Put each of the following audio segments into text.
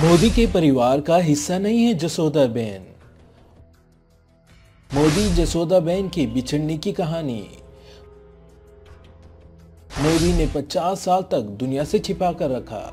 मोदी के परिवार का हिस्सा नहीं है जसोदाबेन। मोदी जसोदाबेन की बिछड़ने की कहानी। मोदी ने 50 साल तक दुनिया से छिपा कर रखा।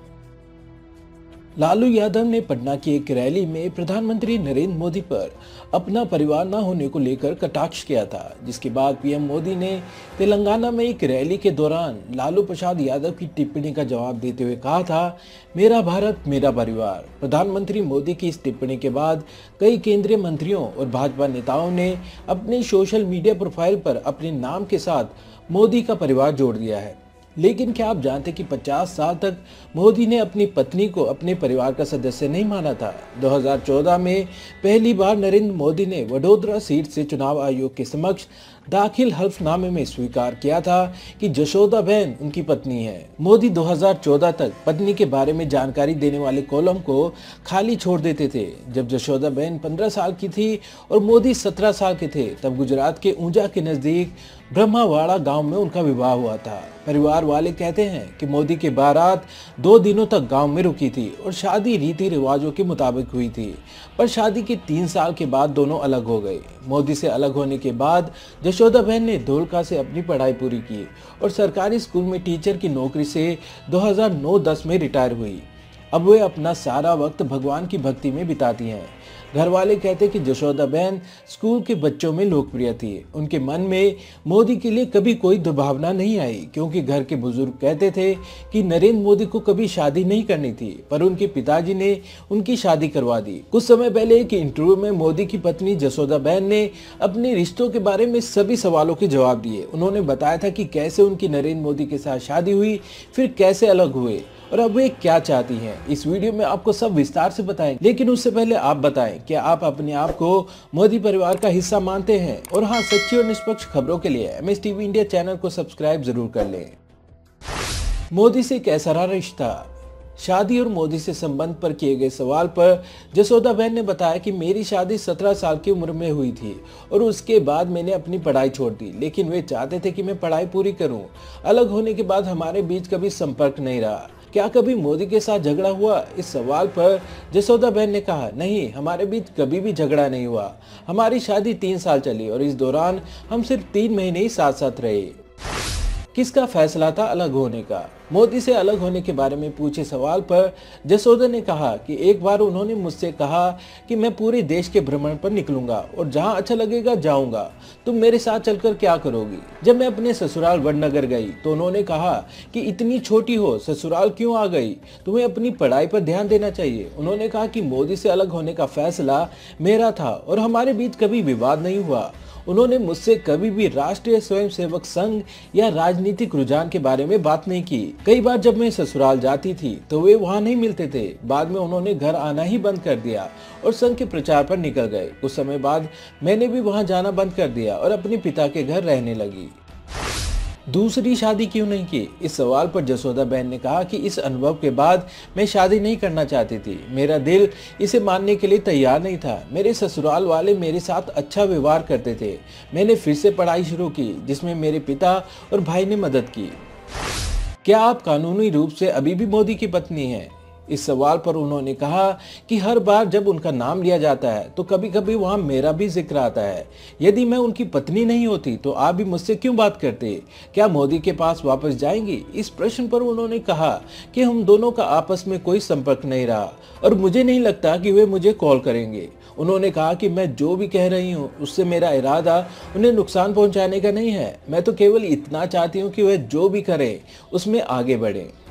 लालू यादव ने पटना की एक रैली में प्रधानमंत्री नरेंद्र मोदी पर अपना परिवार न होने को लेकर कटाक्ष किया था, जिसके बाद पीएम मोदी ने तेलंगाना में एक रैली के दौरान लालू प्रसाद यादव की टिप्पणी का जवाब देते हुए कहा था, मेरा भारत मेरा परिवार। प्रधानमंत्री मोदी की इस टिप्पणी के बाद कई केंद्रीय मंत्रियों और भाजपा नेताओं ने अपने सोशल मीडिया प्रोफाइल पर अपने नाम के साथ मोदी का परिवार जोड़ दिया है। लेकिन क्या आप जानते कि 50 साल तक मोदी ने अपनी पत्नी को अपने परिवार का सदस्य नहीं माना था। 2014 में पहली बार नरेंद्र मोदी ने वडोदरा सीट से चुनाव आयोग के समक्ष दाखिल हल्फनामे में स्वीकार किया था कि जसोदाबेन उनकी पत्नी है। मोदी 2014 तक पत्नी के बारे में जानकारी देने वाले कॉलम को खाली छोड़ देते थे। जब जसोदाबेन 15 साल की थी और मोदी 17 साल के थे, तब गुजरात के ऊंजा के नजदीक ब्रह्मावाड़ा गांव में उनका विवाह हुआ था। परिवार वाले कहते हैं कि मोदी की बारात 2 दिनों तक गांव में रुकी थी और शादी रीति रिवाजों के मुताबिक हुई थी, पर शादी के 3 साल के बाद दोनों अलग हो गए। मोदी से अलग होने के बाद जसोदाबेन ने धोलका से अपनी पढ़ाई पूरी की और सरकारी स्कूल में टीचर की नौकरी से 2009-10 में रिटायर हुई। अब वे अपना सारा वक्त भगवान की भक्ति में बिताती हैं। घर वाले कहते कि जसोदाबेन स्कूल के बच्चों में लोकप्रिय थी। उनके मन में मोदी के लिए कभी कोई दुर्भावना नहीं आई, क्योंकि घर के बुजुर्ग कहते थे कि नरेंद्र मोदी को कभी शादी नहीं करनी थी, पर उनके पिताजी ने उनकी शादी करवा दी। कुछ समय पहले एक इंटरव्यू में मोदी की पत्नी जसोदाबेन ने अपने रिश्तों के बारे में सभी सवालों के जवाब दिए। उन्होंने बताया था कि कैसे उनकी नरेंद्र मोदी के साथ शादी हुई, फिर कैसे अलग हुए और अब वे क्या चाहती हैं। इस वीडियो में आपको सब विस्तार से बताएं, लेकिन उससे पहले आप बताएं क्या आप अपने आप को मोदी परिवार का हिस्सा मानते हैं। और हाँ, सच्ची और निष्पक्ष खबरों के लिए MS TV इंडिया चैनल को सब्सक्राइब जरूर कर लें। मोदी से कैसा रहा रिश्ता। शादी और मोदी से संबंध पर किए गए सवाल पर जसोदाबेन ने बताया कि मेरी शादी 17 साल की उम्र में हुई थी और उसके बाद मैंने अपनी पढ़ाई छोड़ दी, लेकिन वे चाहते थे कि मैं पढ़ाई पूरी करूं। अलग होने के बाद हमारे बीच कभी संपर्क नहीं रहा। क्या कभी मोदी के साथ झगड़ा हुआ? इस सवाल पर जसोदाबेन ने कहा, नहीं, हमारे बीच कभी भी झगड़ा नहीं हुआ। हमारी शादी 3 साल चली और इस दौरान हम सिर्फ 3 महीने ही साथ साथ रहे। किसका फैसला था अलग होने का? मोदी से अलग होने के बारे में पूछे सवाल पर जसोदा ने कहा कि एक बार उन्होंने मुझसे कहा कि मैं पूरे देश के भ्रमण पर निकलूंगा और जहां अच्छा लगेगा जाऊंगा, तुम मेरे साथ चलकर क्या करोगी? जब मैं अपने ससुराल वडनगर गई तो उन्होंने कहा कि इतनी छोटी हो, ससुराल क्यों आ गई? तुम्हें अपनी पढ़ाई पर ध्यान देना चाहिए। उन्होंने कहा कि मोदी से अलग होने का फैसला मेरा था और हमारे बीच कभी विवाद नहीं हुआ। उन्होंने मुझसे कभी भी राष्ट्रीय स्वयंसेवक संघ या राजनीतिक रुझान के बारे में बात नहीं की। कई बार जब मैं ससुराल जाती थी तो वे वहां नहीं मिलते थे। बाद में उन्होंने घर आना ही बंद कर दिया और संघ के प्रचार पर निकल गए। कुछ समय बाद मैंने भी वहां जाना बंद कर दिया और अपने पिता के घर रहने लगी। दूसरी शादी क्यों नहीं की? इस सवाल पर जसोदाबेन ने कहा कि इस अनुभव के बाद मैं शादी नहीं करना चाहती थी। मेरा दिल इसे मानने के लिए तैयार नहीं था। मेरे ससुराल वाले मेरे साथ अच्छा व्यवहार करते थे। मैंने फिर से पढ़ाई शुरू की, जिसमें मेरे पिता और भाई ने मदद की। क्या आप कानूनी रूप से अभी भी मोदी की पत्नी हैं? इस सवाल पर उन्होंने कहा कि हर बार जब उनका नाम लिया जाता है तो कभी कभी वहां मेरा भी जिक्र आता है। यदि मैं उनकी पत्नी नहीं होती तो आप भी मुझसे क्यों बात करते? क्या मोदी के पास वापस जाएंगी? इस प्रश्न पर उन्होंने कहा कि हम दोनों का आपस में कोई संपर्क नहीं रहा और मुझे नहीं लगता कि वे मुझे कॉल करेंगे। उन्होंने कहा कि मैं जो भी कह रही हूँ उससे मेरा इरादा उन्हें नुकसान पहुँचाने का नहीं है। मैं तो केवल इतना चाहती हूँ कि वे जो भी करें उसमें आगे बढ़ें।